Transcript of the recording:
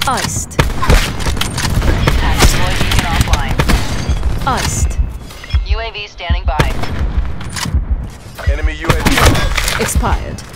Iced. Asteroid beacon offline. Iced. UAV standing by. Enemy UAV. Expired.